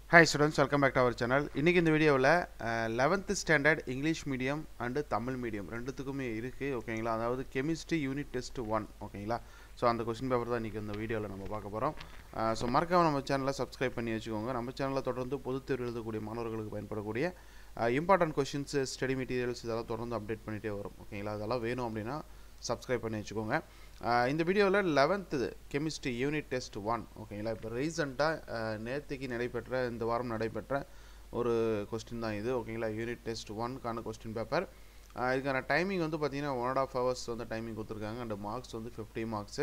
Hi students, welcome back to our channel. இன்னைக்கு இந்த வீடியோவில் 11th standard English medium and Tamil medium ரெண்டுத்துக்குமே இருக்குது ஓகேங்களா. அதாவது கெமிஸ்ட்ரி யூனிட் டெஸ்ட் 1 ஓகேங்களா. ஸோ அந்த கொஸ்டின் பேப்பர் தான் இன்றைக்கி இந்த வீடியோவில் நம்ம பார்க்க போகிறோம். ஸோ மறக்காம நம்ம சேனலை சப்ஸ்கிரைப் பண்ணி வச்சுக்கோங்க. நம்ம சேனலில் தொடர்ந்து பொதுத் தேர்வு எழுதக்கூடிய மாணவர்களுக்கு பயன்படக்கூடிய இம்பார்ட்டன்ட் கொஷின்ஸ், ஸ்டடி மெட்டீரியல்ஸ் இதெல்லாம் தொடர்ந்து அப்டேட் பண்ணிகிட்டே வரும் ஓகேங்களா. அதெல்லாம் வேணும் அப்படின்னா சப்ஸ்கிரைப் பண்ணி வச்சுக்கோங்க. இந்த வீடியோவில் 11th கெமிஸ்ட்ரி யூனிட் டெஸ்ட் 1 ஓகேங்களா. இப்போ ரீசெண்டாக நேற்றுக்கு நடைபெற்ற இந்த வாரம் நடைபெற்ற ஒரு கொஸ்டின் தான் இது ஓகேங்களா. யூனிட் டெஸ்ட் 1க்கான கொஸ்டின் பேப்பர். இதுக்கான டைமிங் வந்து பார்த்தீங்கன்னா 1.5 hours வந்து டைமிங் கொடுத்துருக்காங்க. அண்ட் மார்க்ஸ் வந்து 50 மார்க்ஸு.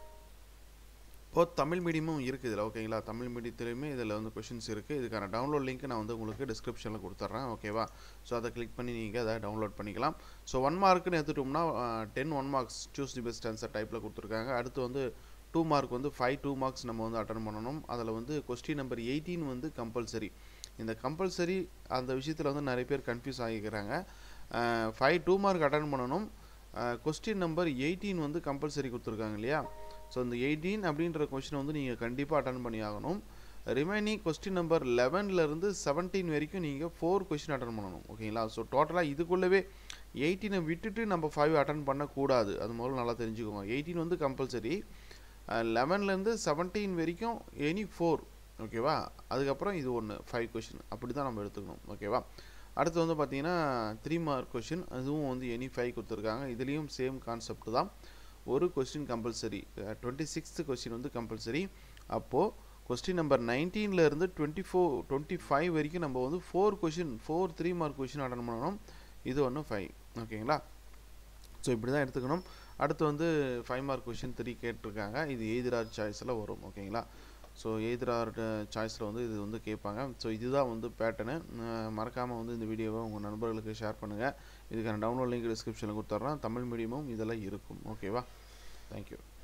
இப்போது தமிழ் மீடியமும் இருக்குது இதில் ஓகேங்களா. தமிழ் மீடியத்துலேயுமே இதில் வந்து கொஷின்ஸ் இருக்குது. இதுக்கான டவுன்லோட் லிங்க் நான் வந்து உங்களுக்கு டிஸ்கிரிப்ஷனில் கொடுத்துட்றேன் ஓகேவா. ஸோ அதை கிளிக் பண்ணி நீங்கள் அதை டவுன்லோட் பண்ணிக்கலாம். ஸோ 1 மார்க்குன்னு எடுத்துட்டோம்னா 10 1 marks choose the best answer டைப்பில் கொடுத்துருக்காங்க. அடுத்து வந்து 2 மார்க் வந்து 5 2 மார்க்ஸ் நம்ம வந்து அட்டன் பண்ணணும். அதில் வந்து கொஸ்டின் நம்பர் 18 வந்து கம்பல்சரி. இந்த கம்பல்சரி அந்த விஷயத்தில் வந்து நிறைய பேர் கன்ஃபியூஸ் ஆகிக்கிறாங்க. 5 2 மார்க் அட்டன் பண்ணணும். கொஸ்டின் நம்பர் 18 வந்து கம்பல்சரி கொடுத்துருக்காங்க இல்லையா. ஸோ இந்த 18 அப்படின்ற கொஸ்டின் வந்து நீங்கள் கண்டிப்பாக அட்டன் பண்ணி ஆகணும். ரிமைனிங் கொஸ்டின் நம்பர் 11லேருந்து 17 வரைக்கும் நீங்கள் 4 கொஸ்டின் அட்டன் பண்ணணும் ஓகேங்களா. ஸோ டோட்டலாக இதுக்குள்ளவே 18 விட்டுட்டு நம்ம 5 அட்டன் பண்ணக்கூடாது. அது முதல்ல நல்லா தெரிஞ்சுக்கோங்க. 18 வந்து கம்பல்சரி. 11லேருந்து 17 வரைக்கும் எனி 4 ஓகேவா. அதுக்கப்புறம் இது ஒன்று 5 கொஷின் அப்படி தான் நம்ம எடுத்துக்கணும் ஓகேவா. அடுத்து வந்து பார்த்தீங்கன்னா 3 மார்க் கொஷின், அதுவும் வந்து எனி 5 கொடுத்துருக்காங்க. இதுலேயும் சேம் கான்செப்ட் தான். ஒரு கொஸ்டின் கம்பல்சரி. 26th கொஸ்டின் வந்து கம்பல்சரி. அப்போது கொஸ்டின் நம்பர் 19லேருந்து 25 வரைக்கும் நம்ம வந்து 4 கொஷின் 3 மார்க் கொஷின் அட்டன் பண்ணணும். இது ஒன்று 5 ஓகேங்களா. ஸோ இப்படி தான் எடுத்துக்கணும். அடுத்து வந்து 5 மார்க் கொஷின் 3 கேட்டிருக்காங்க. இது எய்தர் சாய்ஸில் வரும் ஓகேங்களா. ஸோ எய்தர் சாய்ஸில் வந்து இது வந்து கேட்பாங்க. ஸோ இதுதான் வந்து பேட்டர்னு. மறக்காமல் வந்து இந்த வீடியோவை உங்கள் நண்பர்களுக்கு ஷேர் பண்ணுங்கள். இதுக்கான டவுன்லோட் லிங்க் டிஸ்கிரிப்ஷனில் கொடுத்துட்றேன். தமிழ் மீடியமும் இதெல்லாம் இருக்கும் ஓகேவா. தேங்க்யூ.